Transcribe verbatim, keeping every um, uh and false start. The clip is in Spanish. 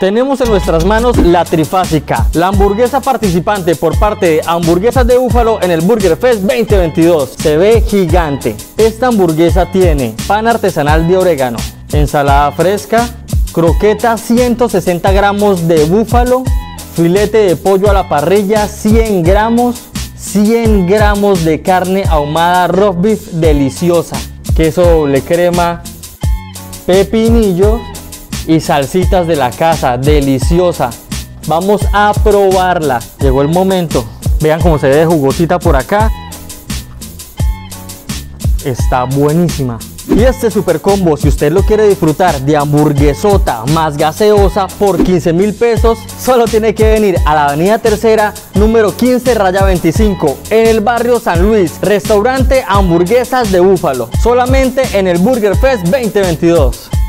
Tenemos en nuestras manos la trifásica, la hamburguesa participante por parte de Hamburguesas de Búfalo en el Burger Fest veinte veintidós. Se ve gigante. Esta hamburguesa tiene pan artesanal de orégano, ensalada fresca, croqueta ciento sesenta gramos de búfalo, filete de pollo a la parrilla cien gramos, cien gramos de carne ahumada roast beef deliciosa, queso doble crema, pepinillos y salsitas de la casa, deliciosa. Vamos a probarla. Llegó el momento. Vean cómo se ve jugosita por acá. Está buenísima. Y este super combo, si usted lo quiere disfrutar de hamburguesota más gaseosa por quince mil pesos, solo tiene que venir a la avenida Tercera, número quince raya veinticinco, en el barrio San Luis, restaurante Hamburguesas de Búfalo, solamente en el Burger Fest veinte veintidós.